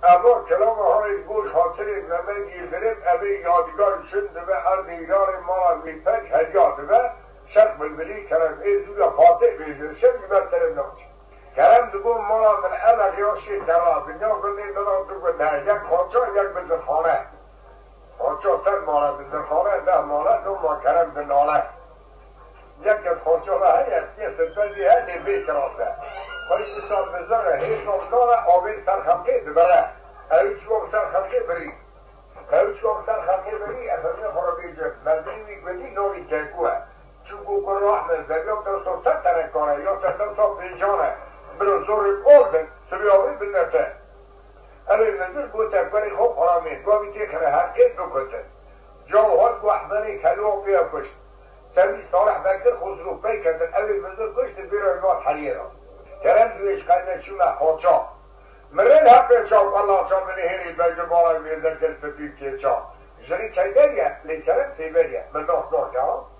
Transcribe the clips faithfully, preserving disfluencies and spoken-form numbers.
اما کلام های گوش خاطر نمه گیرگرم اوه یادگار شنده و هر نیران ما میپنج هجاده و شرق بلبلی کرم ایزو یا فاتح بیزرشم گبرترم نمچه کرم دگو مالا من علق یاشی تلا بنیا کنیم دادم تو کنه یک خانچا یک بزرخانه خانچا سر مالا بزرخانه ده مالا دو ما کرم دناله یک از خانچا و هر یه سنتازی هر نبی کراسه خواهی بسان بزاره هیچ نمدانه آبین سرخمقه ببره اوچ گم سرخمقه بری اوچ گم سرخمقه بری افرین خورا بیجه مزدی میگوی نوری کهکوه چون گو کن راه مزده یا دو ست تنکانه یا دو سا پیجانه برو زور اردن سبیاوی بلنته اوی وزیر گو تکبری خوب حرامی گوی تیخره حرکت بکته جاوهات گو احمنی کلو بیا کشت سوی صالح بکر خسرو پی کردن اوی وزیر کشت بیرایمات حلیه را کرم دویش قلمه چونه خاچا مرل حقه چا قلا چا منی هیری بجه بالا ویزر کل سپید که چا جنی چایدریه لیکرم سیبریه من نحضار که ها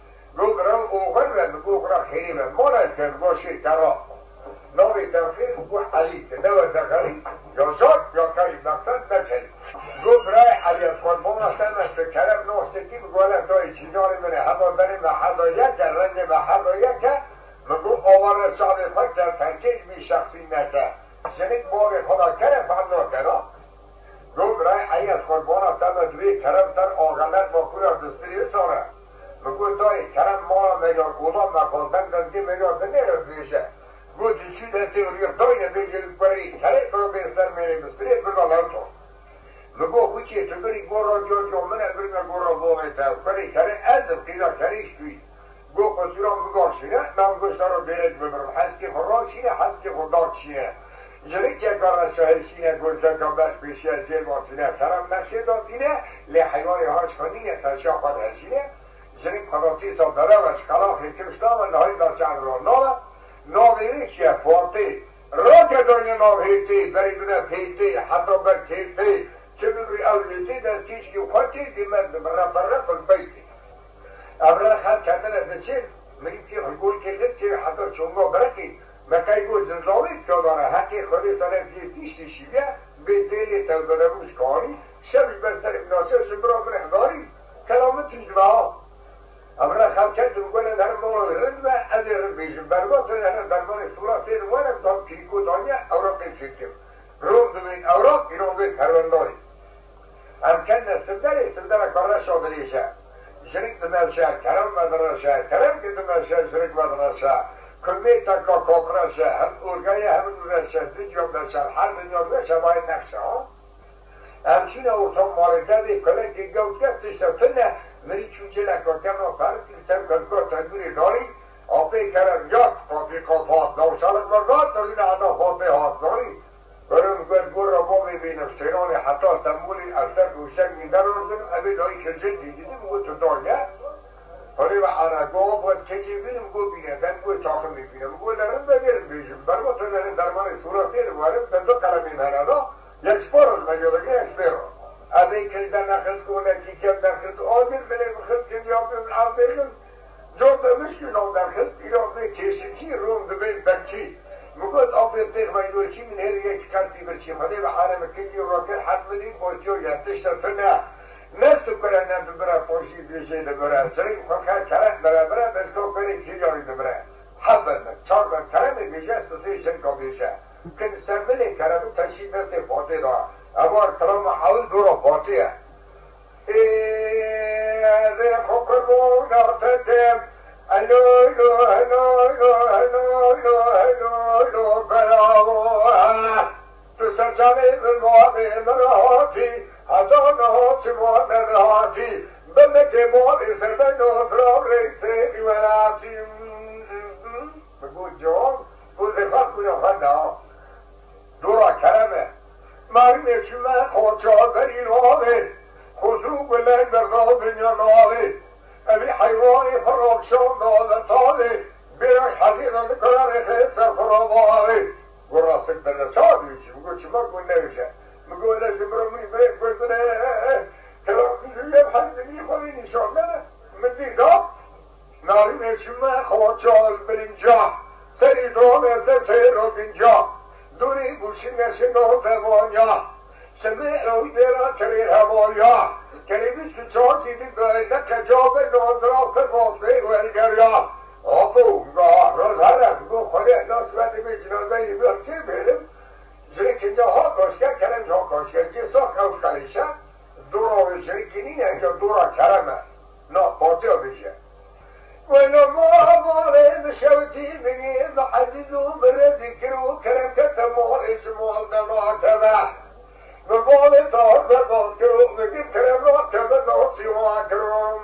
گو گرام اوغن و گو گرام خیلی و مالا کن گو شیر کرا ناوی تنخیر گو حلیت نو دخلی یا شاد یا کاری مقصد نچلی گو برای حلیت خود بمستن است کرم نوشتکی بگوله تای چینال منه همه بری محلا یک رنگ محلا یک مگو آوار شعب فکر تنکیج می شخصی نکه شنید بار خدا کرم فهمنا کرا گو برای حیات قربان افتم دوی کرم سر آغلت با کوی دستری ساره مگو دای کرم مالا میگان اوضا مکانتن دزگی میگان دنیر بیشه گو دیچی دستی و ریخ دای نبیجل بری کره برو بیستر میری بستری برگا لوتو مگو خوچی تو بری گو را جو جو من برگا گو را بومیتا بری کره ازم قیدا کریش دوی گو قصیران بگاشینه من گوشت رو بیرد ببرم حسکی خوراشینه حسکی خوداکشینه جریک یک کار شاهشینه گوشت کامبش پیشی از جیل باتینه کرم نقشه داتینه لی حیوانی هاش کنینه سرشا خود هشینه جریک خداتی سا بدوش کلاخی کمشتام نهایی در چند رو نالا ناوی چیه فاتی را که دانیا ناویتی بری بده پیتی حتی بر کیتی چه بگوی اولیتی دست کیش که خواتی دیمد رفت رفت البیتی ابرا خط کردن از چه میگی که گل کردن که حتی چونگا برکی مکای گل زنزاوی کردانه حقی خودی سره پیش پیشتی شیوه به دلی تلبده روش کاری شبش برسر ابناسه شبرا من احضاری کلامت تجمعا ابرا خط کردن گل در مورد رند و از رند بیشم برگاه در درمان سورا تیر وانم دام کلیکو دانیا اوراقی چکتیم روم دوین اوراق اینو به کرونداری امکن نسبداری سبدار کارش آدریشه شرک دمشق کرم مدرسه کرم که دمشق شرک مدرسه کمی تکا کاکرسه هم اورگای هم نورسه دیجام دسته هر دنیا نشه باید نقشه ها همچین اوتام مالده بی کله که گوت گفتش تنه مری چونچه لکاکم و فرد کلسم کنکا تنگوری داری آفه کرم یک پاپی قفات نوشالک مرگات تا این عدا فاته هات داری برم گوید گور را با میبینم سیران حتی استنبولی از در گوشک میدر رو زنم اوی لایی که جل دیدیم گو تو دارگه حالی و عنگاه باید که بینم گو بینم دن گو تاخم میبینم گو درم بگیرم بیشم برما تو درم درمان صورتی رو بارم در دو کلمی منادا یک سپار از مجالگه یک سپار از این کلیدن نخست کنه که کم نخست آدر بله بخست که جاب بیم عام برخست جاب دمشکی نام درخست ایران به کشکی روم دبین بکی مقد آب تیغ مایدوچی من هر یک کارتی برچی خواهی و حالم کلی راکر حد بدیم باشیو یادش تنه نستو کنه نم برای پاشی بیشه دبره سرین خواه کرد برای برای بسکو کنی که جاری دبره حد بدن چار بر کرم بیشه سسیشن کا بیشه کن سمله کرم تشید دست فاته دا اما کلام حول دورا فاتحه ایده خوکرموناتتم الو الو الو الو الو الو الو بلاوه تو سرزمین موامه مراتی هزانات موامه مراتی بمکه موامه سربن و فرام ریسه بیوراتی بگو جان گوزه خواه کنم خنده دورا کرمه مرمه شما خوچار بری ناوه خسرو بلند برگاه بنیا ناوه اوی حیوانی فراکشان نازتانه بیرک حقیقا میکنن خیسر فراواره گو راستک بده چا دیوشی مگو چما گو نوشه مگو الاشی برو منی برک بکنه کلام میزویم حمدنی خواهی نشان بده من دیدم ناریم شما خوچال برینجا سری دوم سر تیروز اینجا دوری بوشی نشه نوزوانیا سمع روی دیرا کریر هوایا کلیبی سو چار چیزی گوهنه کجاب نازراف باسمه ولگریا آبو راز هرم گو خودی ناسبتی به جنازه ای بیار چه برم زیر جاها کاشگر کرم جا کاشگر جسا خوش خلیشه دورا شریکنین اینجا دورا کرمه نا پاتیا بشه ولما مالي بشوتي بني محددو برزي كرو كرم كتمول اسمول دماتبه ببالي طار ببال كرو بجيب كرم راتبه ناسي واكرم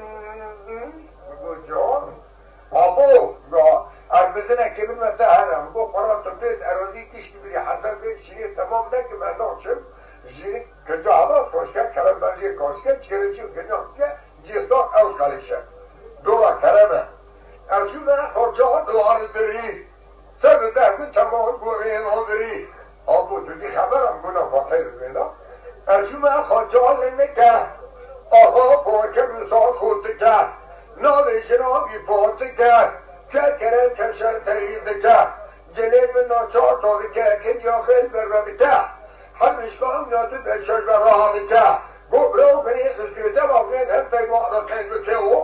بقول جان ابو قال البزنه كبير متهرم بقول قرات البيت اراضي تشتي بلي حتى البيت شيء تمام نك ما نوشم جيني كجاهدا كوشكا كلام بنجي كوشكا تشكرجي كنوكا جيستاك او خالشه دورا کلمه از اون من خورچه ها دوار داری سر ده من تمام گوه اینا داری آبو تو دی خبرم گناه فاقه بینا از اون من خورچه ها لنکه آها باکه مثال خودت که ناوی جنابی پاته که که کرم کشن تاییده که جلیب ناچار تاده که که دیاخل برده که همشگاه میاده بشش براده که گو برو بری خسیده باقید هم تایمانا قیده که او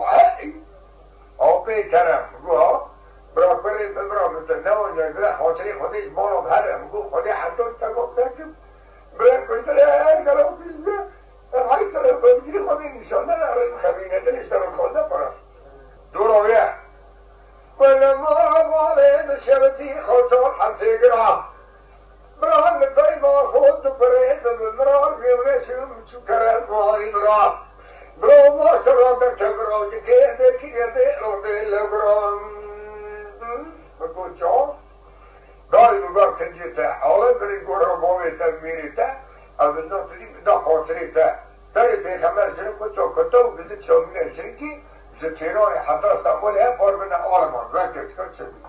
آبی کرم گو ها برا بری ببرا مثل نوان یا بلا خاطری خودش مارم هرم گو خودی حدود تمام نکم برا کشتره هر گلو بیزه های طرف بگیری خودی نشانه نرم خبینه دلش طرف خود نپرست دورویه ولما مالی بشبتی خودشان حسی گرا برا لطای ما خود تو برید بمرار بیورشم چو کرم ماری برا برو ما شرام در کبرا که در کی گرده لورده لگرام بگو چا داری بگو کنجیتا حالا بری گورا باویتا میریتا از اینا تری بدا خاطریتا تاری پیغمبر شرم کتا کتا و بزید شامینه شرکی بزید تیران حتی استنبول هم پار بنا آلمان وکت کن چه